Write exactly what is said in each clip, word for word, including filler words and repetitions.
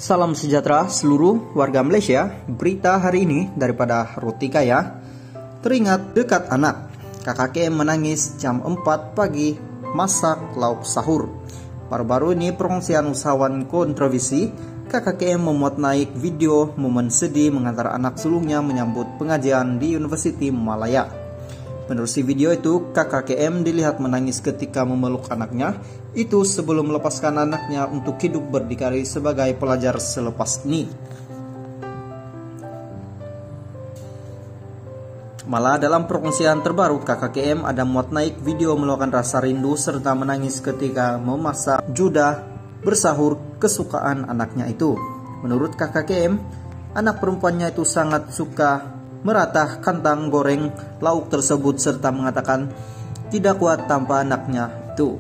Salam sejahtera seluruh warga Malaysia. Berita hari ini daripada Roti Kaya. Teringat dekat anak, Kakak K M menangis jam empat pagi masak lauk sahur. Baru-baru ini perkongsian usahawan kontroversi, Kakak K M memuat naik video momen sedih mengantar anak sulungnya menyambut pengajian di Universiti Malaya. Menurut si video itu, Kakak K M dilihat menangis ketika memeluk anaknya itu sebelum melepaskan anaknya untuk hidup berdikari sebagai pelajar selepas ini. Malah dalam perkongsian terbaru, Kakak K M ada muat naik video meluapkan rasa rindu serta menangis ketika memasak judah bersahur kesukaan anaknya itu. Menurut Kakak K M, anak perempuannya itu sangat suka meratah kentang goreng lauk tersebut serta mengatakan tidak kuat tanpa anaknya itu.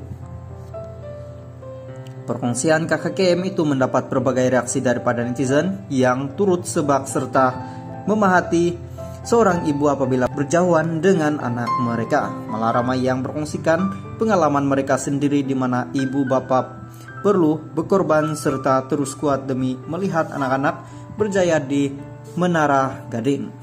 Perkongsian Kakak K M itu mendapat berbagai reaksi daripada netizen yang turut sebak serta memahati seorang ibu apabila berjauhan dengan anak mereka. Malah ramai yang berkongsikan pengalaman mereka sendiri di mana ibu bapak perlu berkorban serta terus kuat demi melihat anak-anak berjaya di Menara Gading.